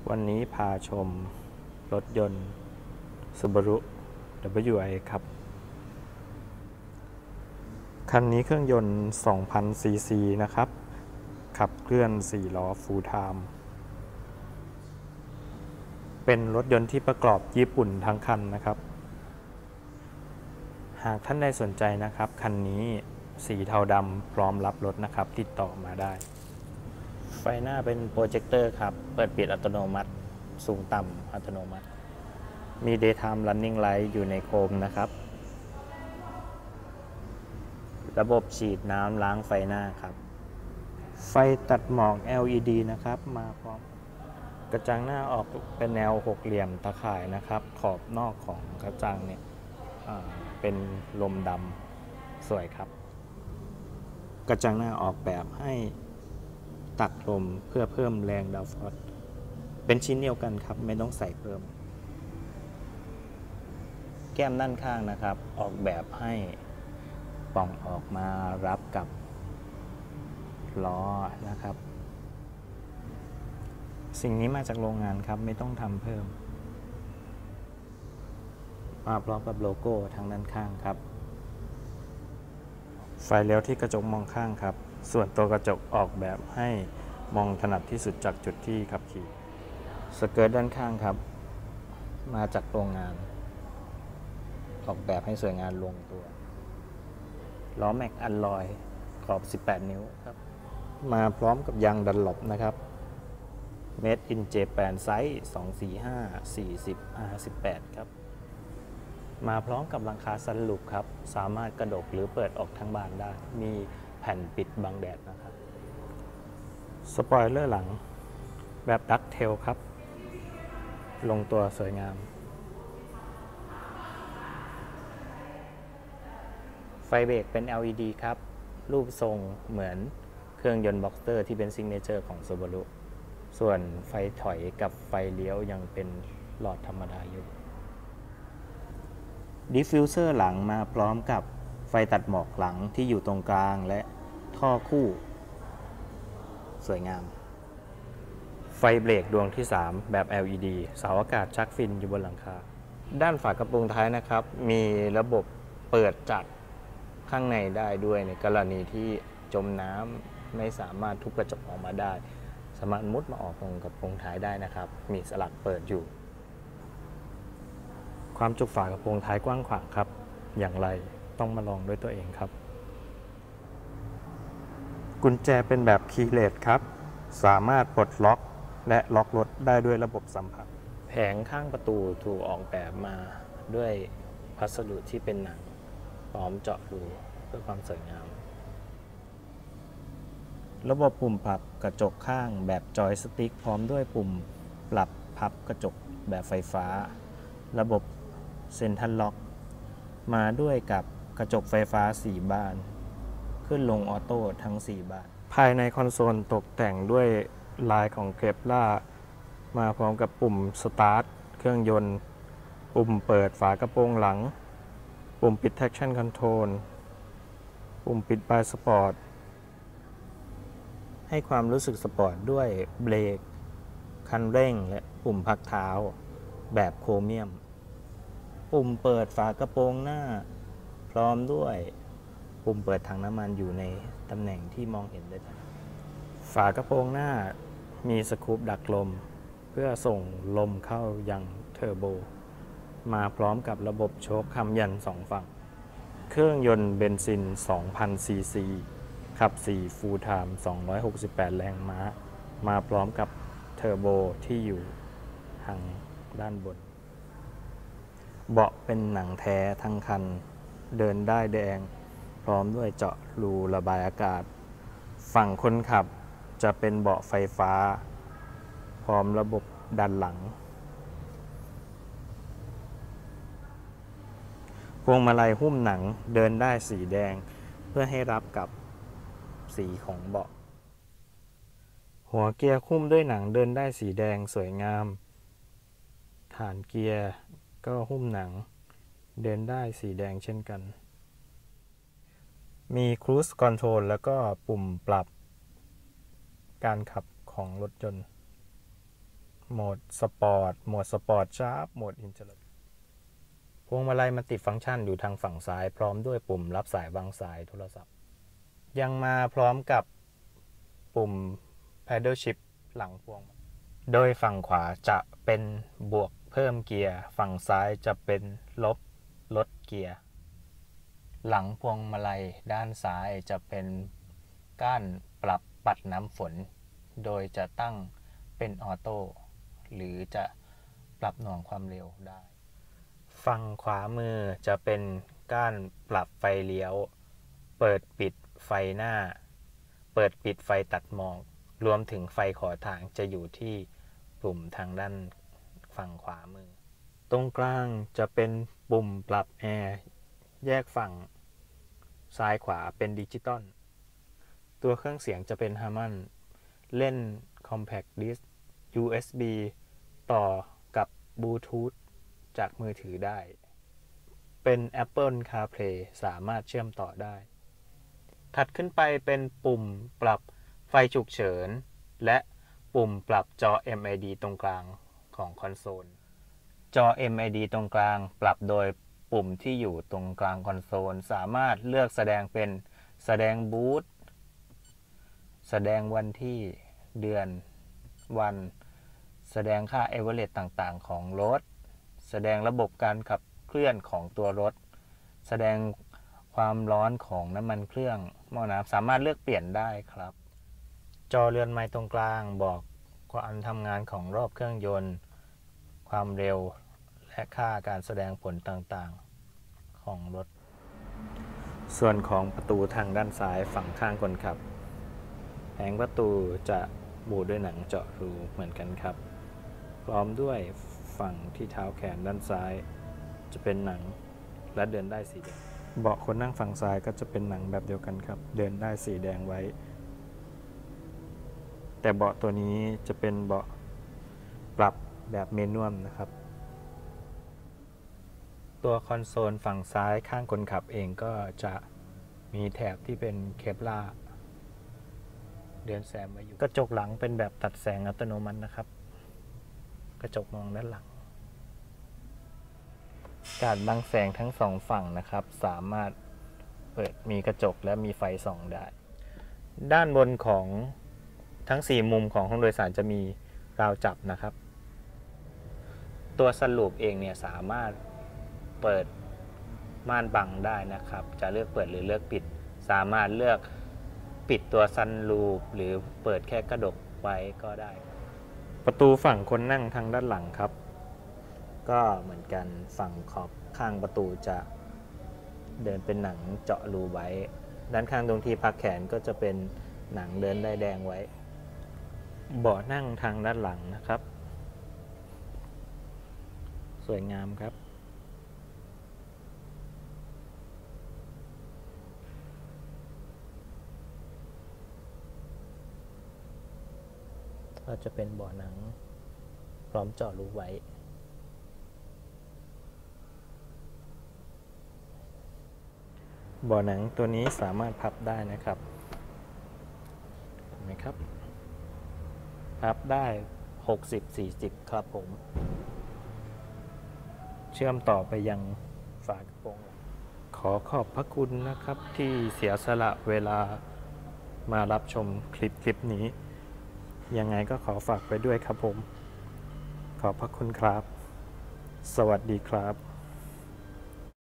วันนี้พาชมรถยนต์ Subaru WI ครับ คันนี้เครื่องยนต์ 2,000 ซีซีนะครับ ขับเคลื่อน 4 ล้อ Full Time เป็นรถยนต์ที่ประกอบญี่ปุ่นทั้งคันนะครับ หากท่านใดสนใจนะครับ คันนี้สีเทาดำพร้อมรับรถนะครับ ติดต่อมาได้ ไฟหน้าเป็นโปรเจคเตอร์ครับ เปิดปิดอัตโนมัติ สูงต่ำอัตโนมัติ มี Daytime Running Light อยู่ในโคมนะครับ ระบบฉีดน้ำล้างไฟหน้าครับ ไฟตัดหมอก LED นะครับ มาพร้อมกระจังหน้าออกเป็นแนวหกเหลี่ยมตะข่ายนะครับ ขอบนอกของกระจังเนี่ยเป็นลมดำสวยครับ กระจังหน้าออกแบบให้ตักลมเพื่อเพิ่มแรงดาวฟอสเป็นชิ้นเดียวกันครับไม่ต้องใส่เพิ่ม แก้มด้านข้างนะครับ ออกแบบให้ป่องออกมารับกับล้อนะครับ สิ่งนี้มาจากโรงงานครับไม่ต้องทำเพิ่ม มาพร้อมกับโลโก้ทางด้านข้างครับ ไฟเลี้ยวที่กระจกมองข้างครับ ส่วนตัวกระจกออกแบบให้มองถนัดที่สุดจากจุดที่ขับขี่สเกิร์ตด้านข้างครับ มาจากโรงงาน ออกแบบให้สวยงามลงตัวล้อแม็กอัลลอยขอบ 18 นิ้วครับ มาพร้อมกับยางดันหลบนะครับ Made in Japan ไซส์ 245/40/18 ครับ มาพร้อมกับหลังคาซันรูฟครับ สามารถกระดกหรือเปิดออกทั้งบานได้ มีแผ่นปิดบังแดดนะครับ สปอยเลอร์หลังแบบดักเทลครับ ลงตัวสวยงาม ไฟเบรกเป็น LED ครับ รูปทรงเหมือนเครื่องยนต์บ็อกเตอร์ที่เป็นซิกเนเจอร์ของ Subaru ส่วนไฟถอยกับไฟเลี้ยวยังเป็นหลอดธรรมดาอยู่ ดิฟฟิวเซอร์หลังมาพร้อมกับไฟตัดหมอกหลังที่อยู่ตรงกลางและท่อคู่สวยงาม ไฟเบรกดวงที่ 3 แบบ LED เสาอากาศชักฟินอยู่บนหลังคา ด้านฝากระโปรงท้ายนะครับ มีระบบเปิดจากข้างในได้ด้วยในกรณีที่จมน้ำไม่สามารถทุบกระจกออกมาได้ สามารถมุดมาออกตรงกระโปรงท้ายได้นะครับ มีสลักเปิดอยู่ ความจุฝากระโปรงท้ายกว้างขวางครับ อย่างไรต้องมาลองด้วยตัวเองครับ กุญแจเป็นแบบคีย์เลสครับ สามารถปลดล็อกและล็อกรถได้ด้วยระบบสัมผัส แผงข้างประตูถูกออกแบบมาด้วยวัสดุที่เป็นหนังพร้อมเจาะรูเพื่อความสวยงาม ระบบปุ่มปรับกระจกข้างแบบจอยสติ๊กพร้อมด้วยปุ่มปรับพับกระจกแบบไฟฟ้า ระบบเซ็นทรัลล็อกมาด้วยกับกระจกไฟฟ้า4 บานขึ้นลงออโต้ทั้ง4 บานภายในคอนโซลตกแต่งด้วยลายของเกปล่ามาพร้อมกับปุ่มสตาร์ทเครื่องยนต์ปุ่มเปิดฝากระโปรงหลังปุ่มปิด traction control ปุ่มปิดบายสปอร์ตให้ความรู้สึกสปอร์ตด้วยเบรกคันเร่งและปุ่มพักเท้าแบบโครเมียมปุ่มเปิดฝากระโปรงหน้าพร้อมด้วยปุ่มเปิดถังน้ำมันอยู่ในตำแหน่งที่มองเห็นได้ชัดฝากระโปรงหน้ามีสกู๊ปดักลมเพื่อส่งลมเข้ายังเทอร์โบมาพร้อมกับระบบโชคคำยัน2 ฝั่งเครื่องยนต์เบนซิน 2,000 ซีซีขับ 4 Full Time 268 แรงม้ามาพร้อมกับเทอร์โบที่อยู่ทางด้านบนเบาะเป็นหนังแท้ทั้งคันเดินได้แดงพร้อมด้วยเจาะรูระบายอากาศฝั่งคนขับจะเป็นเบาะไฟฟ้าพร้อมระบบดันหลังพวงมาลัยหุ้มหนังเดินได้สีแดงเพื่อให้รับกับสีของเบาะหัวเกียร์หุ้มด้วยหนังเดินได้สีแดงสวยงามฐานเกียร์ก็หุ้มหนังเดินได้สีแดงเช่นกันมี Cruise Control แล้วก็ปุ่มปรับการขับของรถยนต์โหมดสปอร์ต โหมดสปอร์ตชาร์ป โหมดอินเทอร์พวงมาลัยมัลติฟังก์ชันอยู่ทางฝั่งซ้ายพร้อมด้วยปุ่มรับสายวางสายโทรศัพท์ยังมาพร้อมกับปุ่ม Paddle Shift หลังพวงโดยฝั่งขวาจะเป็นบวกเพิ่มเกียร์ฝั่งซ้ายจะเป็นลบลดเกียร์หลังพวงมาลัยด้านซ้ายจะเป็นก้านปรับปัดน้ำฝนโดยจะตั้งเป็นออโต้หรือจะปรับหน่วงความเร็วได้ฝั่งขวามือจะเป็นก้านปรับไฟเลี้ยวเปิดปิดไฟหน้าเปิดปิดไฟตัดหมอกรวมถึงไฟขอทางจะอยู่ที่ปุ่มทางด้านฝั่งขวามือตรงกลางจะเป็นปุ่มปรับแอร์แยกฝั่งซ้ายขวาเป็นดิจิตอลตัวเครื่องเสียงจะเป็น Harman เล่น Compact Disc USB ต่อกับบลูทูธจากมือถือได้เป็น Apple CarPlay สามารถเชื่อมต่อได้ถัดขึ้นไปเป็นปุ่มปรับไฟฉุกเฉินและปุ่มปรับจอ MID ตรงกลางของคอนโซลจอ MID ตรงกลางปรับโดยปุ่มที่อยู่ตรงกลางคอนโซลสามารถเลือกแสดงเป็นแสดงบูทแสดงวันที่เดือนวันแสดงค่าเอเวอเรสต์ต่างๆของรถแสดงระบบการขับเคลื่อนของตัวรถแสดงความร้อนของน้ำมันเครื่องหม้อน้ำสามารถเลือกเปลี่ยนได้ครับจอเรือนไม้ตรงกลางบอกความทำงานของรอบเครื่องยนต์ความเร็วและค่าการแสดงผลต่างๆของรถส่วนของประตูทางด้านซ้ายฝั่งข้างคนขับแผงประตูจะบูด้วยหนังเจาะรูเหมือนกันครับพร้อมด้วยฝั่งที่เท้าแขนด้านซ้ายจะเป็นหนังและเดินได้สีแดงเบาะคนนั่งฝั่งซ้ายก็จะเป็นหนังแบบเดียวกันครับเดินได้สีแดงไว้แต่เบาะตัวนี้จะเป็นเบาะปรับแบบเมนวลนะครับตัวคอนโซลฝั่งซ้ายข้างคนขับเองก็จะมีแถบที่เป็นเคปลาร์เดินแซมมาอยู่กระจกหลังเป็นแบบตัดแสงอัตโนมัตินะครับกระจกมองด้านหลังการบังแสงทั้งสองฝั่งนะครับสามารถเปิดมีกระจกและมีไฟส่องได้ด้านบนของทั้ง4มุมของห้องโดยสารจะมีราวจับนะครับตัวซันรูฟเองเนี่ยสามารถเปิดม่านบังได้นะครับจะเลือกเปิดหรือเลือกปิดสามารถเลือกปิดตัวซันรูฟหรือเปิดแค่กระจกไว้ก็ได้ประตูฝั่งคนนั่งทางด้านหลังครับก็เหมือนกันฝั่งขอบข้างประตูจะเดินเป็นหนังเจาะรูไว้ด้านข้างตรงที่พักแขนก็จะเป็นหนังเดินได้แดงไว้เบาะนั่งทางด้านหลังนะครับสวยงามครับก็จะเป็นเบาะหนังพร้อมเจาะรูไว้เบาะหนังตัวนี้สามารถพับได้นะครับเห็นไหมครับพับได้60-40ครับผมเชื่อมต่อไปยังฝากระโปรงขอขอบพระคุณนะครับที่เสียสละเวลามารับชมคลิปนี้ยังไงก็ขอฝากไปด้วยครับผมขอบพระคุณครับสวัสดีครับ